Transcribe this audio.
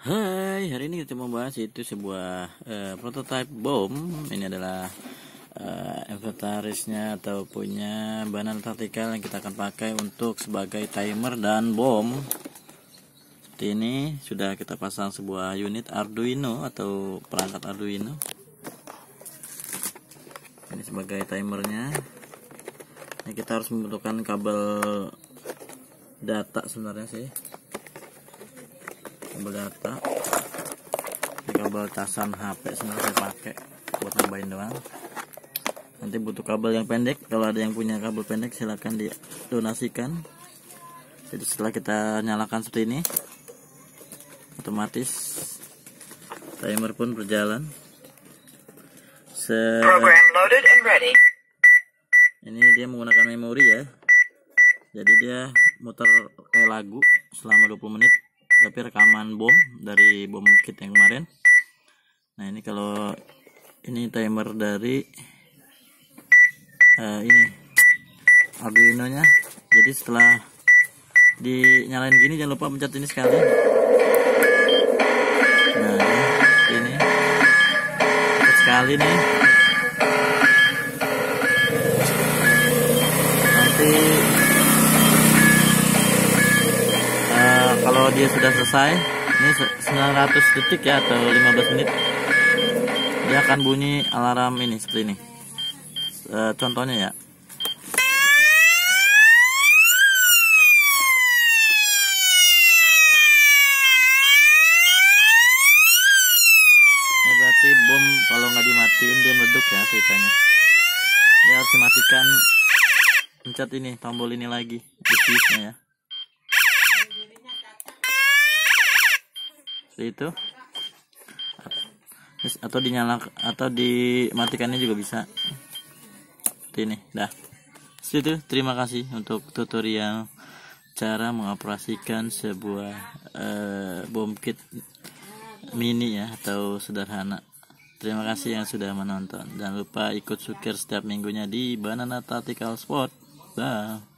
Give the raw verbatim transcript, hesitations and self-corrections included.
Hai, hari ini kita mau bahas itu sebuah uh, prototype bom. Ini adalah uh, inventarisnya atau punya bahan taktikal yang kita akan pakai untuk sebagai timer dan bom. Seperti ini sudah kita pasang sebuah unit Arduino atau perangkat Arduino. Ini sebagai timernya. Ini kita harus membutuhkan kabel data sebenarnya sih. Kabel data, ini kabel casan H P sebenarnya saya pakai buat nambahin doang. Nanti butuh kabel yang pendek, kalau ada yang punya kabel pendek silahkan didonasikan. Jadi setelah kita nyalakan seperti ini, otomatis timer pun berjalan. Se Program loaded and ready. Ini dia menggunakan memori ya, jadi dia muter kayak lagu selama dua puluh menit, tapi rekaman bom dari bom kit yang kemarin. Nah ini kalau ini timer dari uh, ini Arduino nya. Jadi setelah dinyalain gini jangan lupa pencet ini sekali. Nah ini pencet sekali nih. Nanti uh, kalau dia sudah selesai, ini sembilan ratus detik ya atau lima belas menit, dia akan bunyi alarm ini seperti ini. Uh, contohnya ya. Ini berarti bom kalau nggak dimatiin dia meleduk ya ceritanya. Dia harus dimatikan, pencet ini tombol ini lagi di fuse-nya ya. Seperti itu. Atau dinyalakan atau dimatikannya juga bisa. Seperti ini. Dah. Seperti itu. Terima kasih untuk tutorial cara mengoperasikan sebuah uh, bom kit mini ya atau sederhana. Terima kasih yang sudah menonton. Jangan lupa ikut Sukir setiap minggunya di Banana Tactical Sport. Dah.